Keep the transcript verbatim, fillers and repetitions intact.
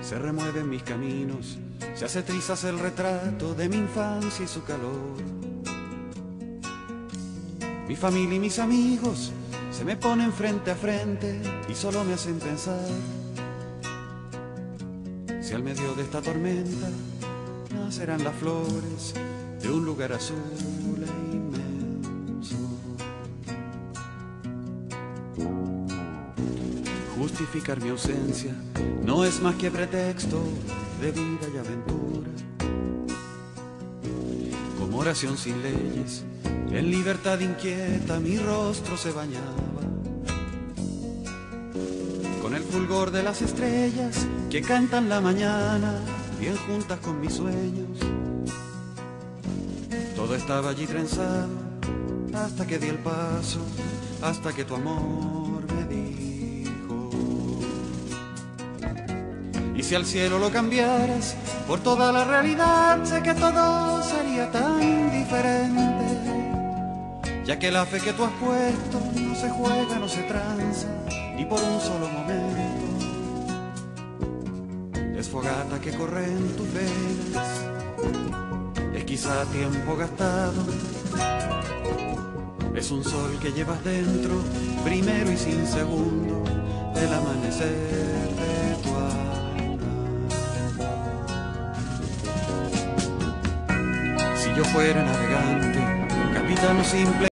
se remueven mis caminos, se hace trizas el retrato de mi infancia y su calor. Mi familia y mis amigos se me ponen frente a frente y solo me hacen pensar si al medio de esta tormenta nacerán las flores de un lugar azul e inmenso. Justificar mi ausencia no es más que pretexto de vida y aventura. Como oración sin leyes, en libertad inquieta mi rostro se bañaba con el fulgor de las estrellas que cantan la mañana, bien juntas con mis sueños. Todo estaba allí trenzado hasta que di el paso, hasta que tu amor me dijo: y si al cielo lo cambiaras por toda la realidad, sé que todo sería tan diferente, ya que la fe que tú has puesto no se juega, no se tranza, ni por un solo momento. Es fogata que corre en tus venas, es quizá tiempo gastado, es un sol que llevas dentro, primero y sin segundo, el amanecer de tu alma. Si yo fuera navegante, capitán o simple